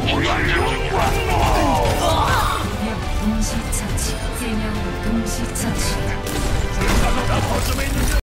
완전 중이야. 동시 처치. 3명 동시 처치. 다 거점에 있는